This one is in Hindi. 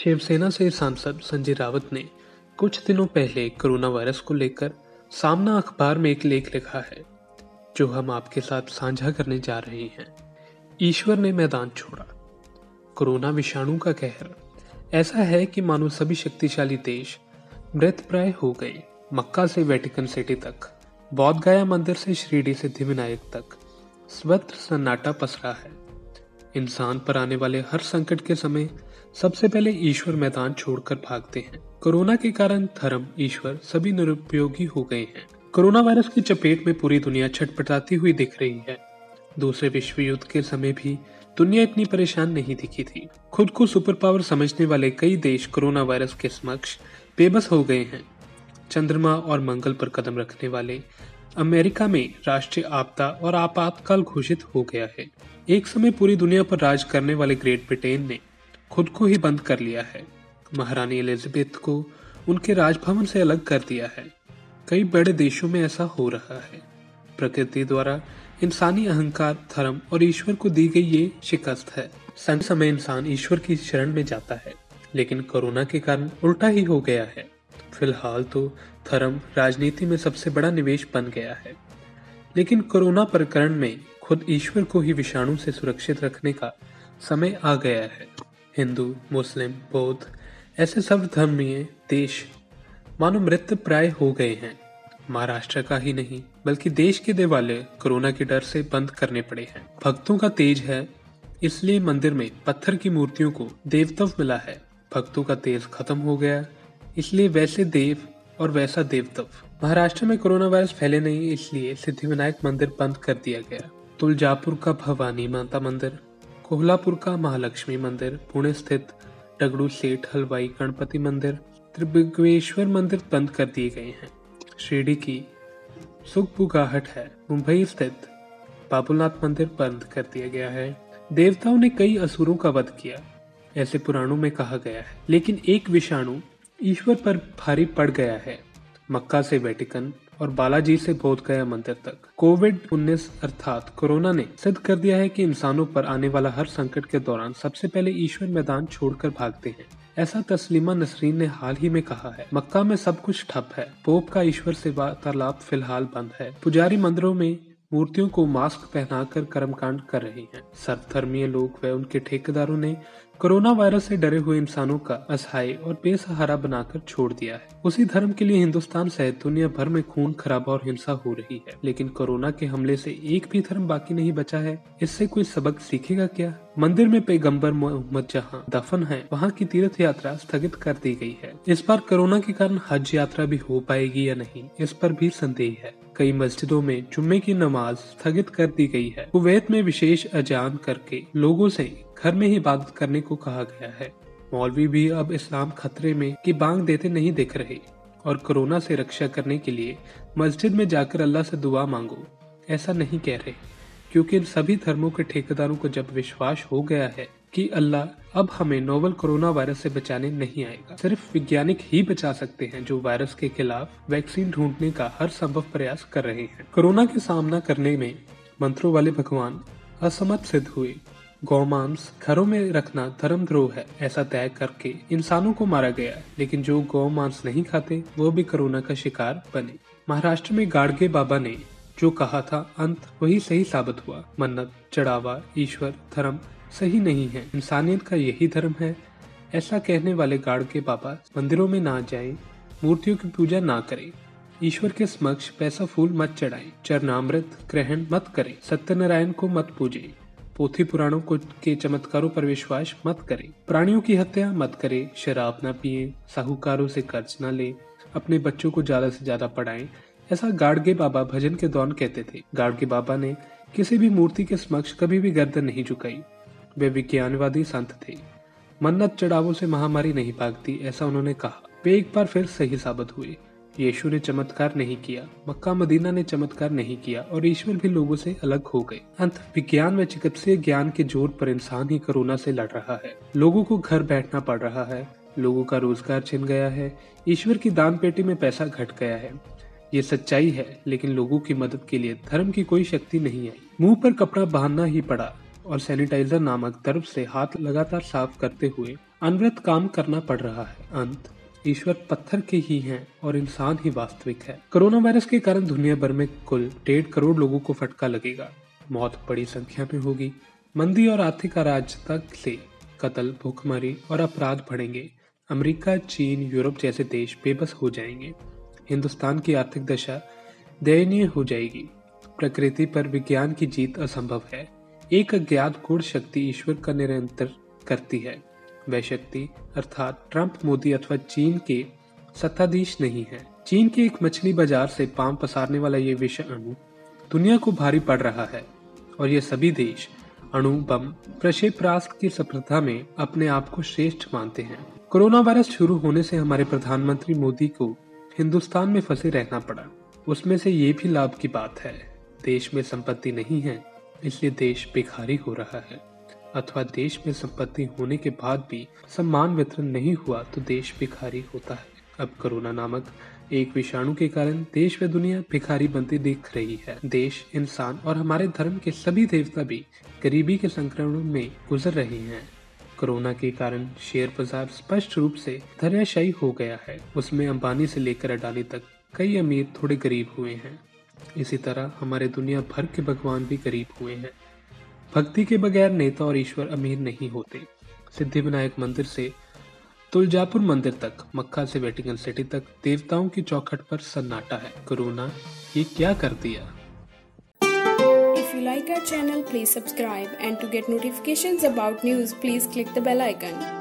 शिवसेना से सांसद संजय राउत ने कुछ दिनों पहले कोरोना वायरस को लेकर सामना अखबार में एक लेख लिखा है, जो हम आपके साथ साझा करने जा रहे हैं। ईश्वर ने मैदान छोड़ा। कोरोना विषाणु का कहर ऐसा है कि मानो सभी शक्तिशाली देश मृतप्राय हो गए। मक्का से वेटिकन सिटी तक, बौद्ध गया मंदिर से शिरडी सिद्धिविनायक तक सर्वत्र सन्नाटा पसरा है। इंसान पर आने वाले हर संकट के समय सबसे पहले ईश्वर मैदान छोड़कर भागते हैं। कोरोना के कारण धर्म, ईश्वर सभी निरुपयोगी हो गए हैं। कोरोना वायरस की चपेट में पूरी दुनिया छटपटाती हुई दिख रही है। दूसरे विश्व युद्ध के समय भी दुनिया इतनी परेशान नहीं दिखी थी। खुद को सुपर पावर समझने वाले कई देश कोरोना वायरस के समक्ष बेबस हो गए हैं। चंद्रमा और मंगल पर कदम रखने वाले अमेरिका में राष्ट्रीय आपदा और आपातकाल घोषित हो गया है। एक समय पूरी दुनिया पर राज करने वाले ग्रेट ब्रिटेन ने खुद को ही बंद कर लिया है। महारानी एलिजाबेथ को उनके राजभवन से अलग कर दिया है। कई बड़े देशों में ऐसा हो रहा है। प्रकृति द्वारा इंसानी अहंकार, धर्म और ईश्वर को दी गई ये शिकस्त है। संकट समय इंसान ईश्वर की शरण में जाता है, लेकिन कोरोना के कारण उल्टा ही हो गया है। फिलहाल तो धर्म राजनीति में सबसे बड़ा निवेश बन गया है, लेकिन कोरोना प्रकरण में खुद ईश्वर को ही विषाणु से सुरक्षित रखने का समय आ गया है। हिंदू, मुस्लिम, बौद्ध ऐसे सर्वधर्मीय देश मानो मृत प्राय हो गए हैं। महाराष्ट्र का ही नहीं बल्कि देश के देवालय कोरोना के डर से बंद करने पड़े हैं। भक्तों का तेज है, इसलिए मंदिर में पत्थर की मूर्तियों को देवत्व मिला है। भक्तों का तेज खत्म हो गया, इसलिए वैसे देव और वैसा देवत्व। महाराष्ट्र में कोरोना वायरस फैले नहीं, इसलिए सिद्धिविनायक मंदिर बंद कर दिया गया। तुलजापुर का भवानी माता मंदिर, कोल्हापुर का महालक्ष्मी मंदिर, पुणे स्थित दगड़ू सेठ हलवाई गणपति मंदिर, त्रिभुवनेश्वर मंदिर बंद कर दिए गए हैं। शिरडी की सुखबुगाहट है। मुंबई स्थित बाबूनाथ मंदिर बंद कर दिया गया है। देवताओं ने कई असुरों का वध किया, ऐसे पुराणों में कहा गया है, लेकिन एक विषाणु ईश्वर पर भारी पड़ गया है। मक्का से वेटिकन और बालाजी से बोध गया मंदिर तक कोविड-19 अर्थात कोरोना ने सिद्ध कर दिया है कि इंसानों पर आने वाला हर संकट के दौरान सबसे पहले ईश्वर मैदान छोड़कर भागते हैं। ऐसा तस्लीमा नसरीन ने हाल ही में कहा है। मक्का में सब कुछ ठप है। पोप का ईश्वर से वार्तालाप फिलहाल बंद है। पुजारी मंदिरों में मूर्तियों को मास्क पहनाकर कर्मकांड कर रहे हैं। सर्वधर्मीय लोग व उनके ठेकेदारों ने कोरोना वायरस से डरे हुए इंसानों का असहाय और बेसहारा बनाकर छोड़ दिया है। उसी धर्म के लिए हिंदुस्तान सहित दुनिया भर में खून खराबा और हिंसा हो रही है, लेकिन कोरोना के हमले से एक भी धर्म बाकी नहीं बचा है। इससे कोई सबक सीखेगा क्या? मंदिर में पैगंबर मोहम्मद जहां दफन है, वहां की तीर्थ यात्रा स्थगित कर दी गई है। इस बार कोरोना के कारण हज यात्रा भी हो पाएगी या नहीं, इस पर भी संदेह है। कई मस्जिदों में जुम्मे की नमाज स्थगित कर दी गई है। कुवैत में विशेष अजान करके लोगों से घर में ही इबादत करने को कहा गया है। मौलवी भी अब इस्लाम खतरे में की बांग देते नहीं दिख रहे और कोरोना से रक्षा करने के लिए मस्जिद में जाकर अल्लाह से दुआ मांगो ऐसा नहीं कह रहे, क्योंकि इन सभी धर्मों के ठेकेदारों को जब विश्वास हो गया है कि अल्लाह अब हमें नोवल कोरोना वायरस से बचाने नहीं आएगा। सिर्फ वैज्ञानिक ही बचा सकते हैं, जो वायरस के खिलाफ वैक्सीन ढूंढने का हर संभव प्रयास कर रहे हैं। कोरोना के सामना करने में मंत्रों वाले भगवान असमर्थ सिद्ध हुए। गौमांस घरों में रखना धर्मद्रोह है, ऐसा तय करके इंसानों को मारा गया, लेकिन जो गौमांस नहीं खाते वो भी कोरोना का शिकार बने। महाराष्ट्र में गाडगे बाबा ने जो कहा था, अंत वही सही साबित हुआ। मन्नत, चढ़ावा, ईश्वर, धर्म सही नहीं है, इंसानियत का यही धर्म है। ऐसा कहने वाले गाडगे बाबा मंदिरों में ना जाएं, मूर्तियों की पूजा ना करें, ईश्वर के समक्ष पैसा फूल मत चढ़ाएं, चरणामृत ग्रहण मत करें, सत्यनारायण को मत पूजें, पोथी पुराणों को के चमत्कारों पर विश्वास मत करें, प्राणियों की हत्या मत करें, शराब न पिए, साहूकारों से कर्ज न ले, अपने बच्चों को ज्यादा से ज्यादा पढ़ाएं। ऐसा गाडगे बाबा भजन के दौरान कहते थे। गाडगे बाबा ने किसी भी मूर्ति के समक्ष कभी भी गर्दन नहीं झुकाई। वे विज्ञानवादी संत थे। मन्नत चढ़ावों से महामारी नहीं भागती, ऐसा उन्होंने कहा। वे एक बार फिर सही साबित हुए। यीशु ने चमत्कार नहीं किया, मक्का मदीना ने चमत्कार नहीं किया और ईश्वर भी लोगों से अलग हो गए। अंत विज्ञान व चिकित्सीय ज्ञान के जोर पर इंसान ही कोरोना से लड़ रहा है। लोगों को घर बैठना पड़ रहा है, लोगों का रोजगार छिन गया है, ईश्वर की दान पेटी में पैसा घट गया है। ये सच्चाई है, लेकिन लोगों की मदद के लिए धर्म की कोई शक्ति नहीं आई। मुंह पर कपड़ा बांधना ही पड़ा और सैनिटाइजर नामक द्रव से हाथ लगातार साफ करते हुए अनवरत काम करना पड़ रहा है। अंत ईश्वर पत्थर के ही हैं और इंसान ही वास्तविक है। कोरोना वायरस के कारण दुनिया भर में कुल 1.5 करोड़ लोगों को फटका लगेगा। मौत बड़ी संख्या में होगी। मंदी और आर्थिक अराजकता से कत्ल, भूखमरी और अपराध बढ़ेंगे। अमेरिका, चीन, यूरोप जैसे देश बेबस हो जाएंगे। हिंदुस्तान की आर्थिक दशा दयनीय हो जाएगी। प्रकृति पर विज्ञान की जीत असंभव है। एक अज्ञात गूढ़ शक्ति ईश्वर का निरंतर करती है। वह शक्ति अर्थात ट्रंप, मोदी अथवा चीन के सत्ताधीश नहीं है। चीन के एक मछली बाजार से पांव पसारने वाला ये विषाणु दुनिया को भारी पड़ रहा है और ये सभी देश अणु बम प्रक्षेपणास्त्र की सफलता में अपने आप को श्रेष्ठ मानते हैं। कोरोना वायरस शुरू होने से हमारे प्रधानमंत्री मोदी को हिंदुस्तान में फंसे रहना पड़ा। उसमें से ये भी लाभ की बात है, देश में संपत्ति नहीं है, इसलिए देश भिखारी हो रहा है। अथवा देश में संपत्ति होने के बाद भी सम्मान वितरण नहीं हुआ तो देश भिखारी होता है। अब कोरोना नामक एक विषाणु के कारण देश व दुनिया भिखारी बनती दिख रही है। देश, इंसान और हमारे धर्म के सभी देवता भी गरीबी के संक्रमण में गुजर रहे हैं। कोरोना के कारण शेयर बाजार स्पष्ट रूप से धराशायी हो गया है। उसमें अंबानी से लेकर अडानी तक कई अमीर थोड़े गरीब हुए हैं। इसी तरह हमारे दुनिया भर के भगवान भी गरीब हुए हैं। भक्ति के बगैर नेता और ईश्वर अमीर नहीं होते। सिद्धिविनायक मंदिर से तुलजापुर मंदिर तक, मक्का से वेटिकन सिटी तक देवताओं की चौखट पर सन्नाटा है। कोरोना ये क्या कर दिया। If you like our channel, please subscribe, and to get notifications about news, please click the bell icon.